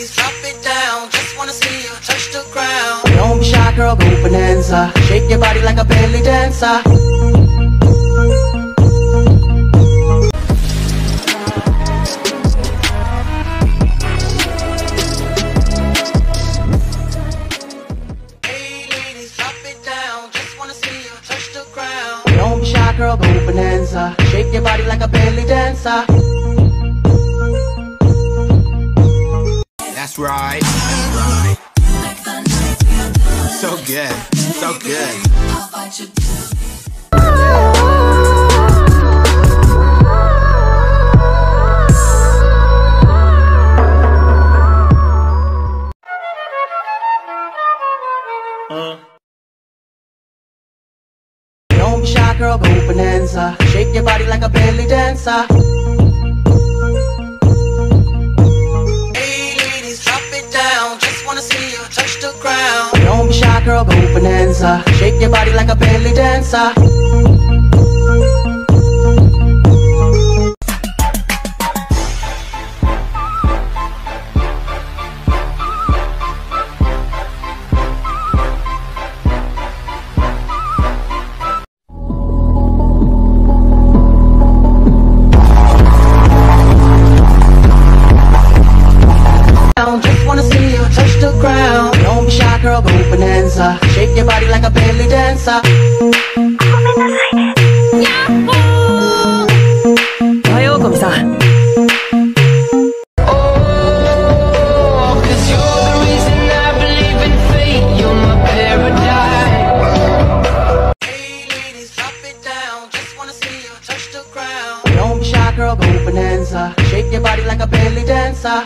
ladies, drop it down. Just wanna see you touch the ground. Don't be shy, girl, go bonanza. Shake your body like a belly dancer. Hey ladies, drop it down. Just wanna see you touch the ground. Don't be shy, girl, go bonanza. Shake your body like a belly dancer. That's right. So good, so good. Don't be shy, girl, go bonanza. Shake your body like a belly dancer. Touch the ground. Don't be shy, girl, go bonanza. Shake your body like a belly dancer. Just wanna see you touch the ground. Don't be shy, girl, go bonanza. Shake your body like a belly dancer. Ohayou, Komi-san. Oh, 'cause you're the reason I believe in fate. You're my paradise. Hey ladies, drop it down. Just wanna see you touch the ground. Don't be shy, girl, go bonanza. Shake your body like a belly dancer.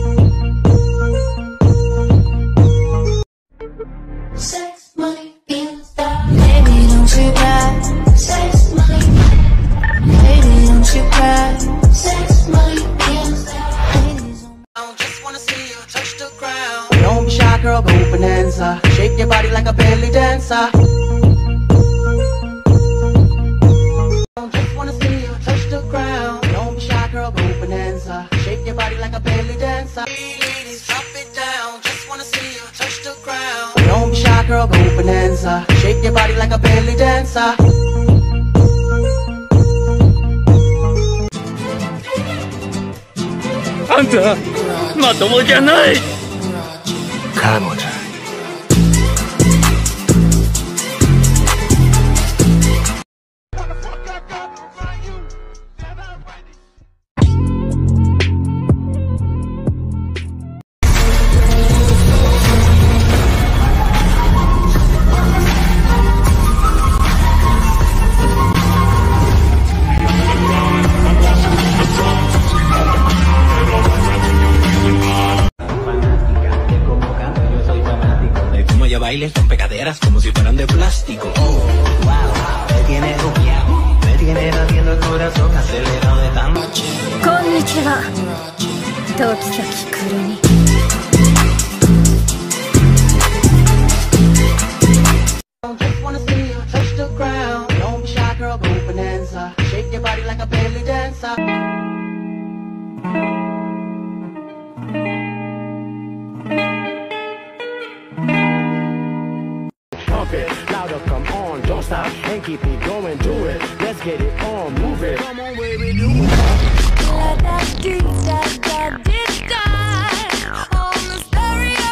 Sex, money, feelings, style. Baby, don't you cry. Sex, money. Baby, don't you cry. Sex, money, feelings, style. Just wanna see you touch the ground. Don't be shy, girl, go bonanza. Shake your body like a belly dancer. Just wanna see you touch the ground. Don't be shy, girl, go bonanza. Shake your body like a belly dancer. Hey ladies, drop it down. Just wanna see you touch the ground. Don't be shy, girl, go bonanza. Shake your body like a belly dancer. Anta, まともじゃない。彼女。 Bailes con pegaderas como si fueran de plástico. Oh, wow, me tiene buqueado, me tiene latiendo el corazón acelerado de tan noche. Konnichiwa. Tokisaki Kurumi. Just wanna see you touch the ground. Don't be shy, girl, go bonanza. Shake your body like a belly dancer. Louder, come on, don't stop and keep it going, do it. Let's get it on, move it. Come on, baby, do it. On the stereo,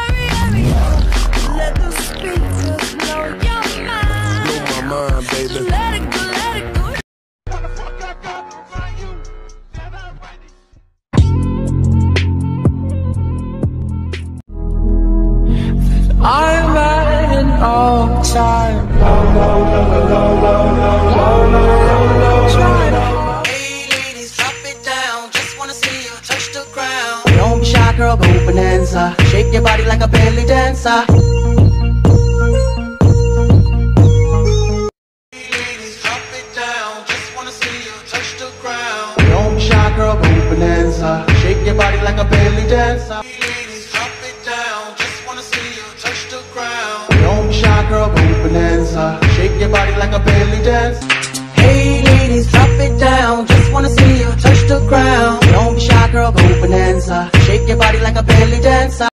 let the speakers blow your mind. Blow my mind, baby. Let it go, let it go. I'm at an all-time Hey ladies, drop it down. Just wanna see you touch the ground. Don't be shy, girl, go bonanza. Shake your body like a belly dancer. Hey ladies, drop it down. Just wanna see you touch the ground. Don't be shy, girl, go bonanza. Shake your body like a belly dancer. Hey ladies, drop it down. Just wanna see you touch the ground. Don't be shy, girl, go bonanza. Shake your body like a belly dance. Hey ladies, drop it down. Just wanna see you touch the ground. Don't be shy, girl, go bonanza. Shake shake your body like a belly dancer.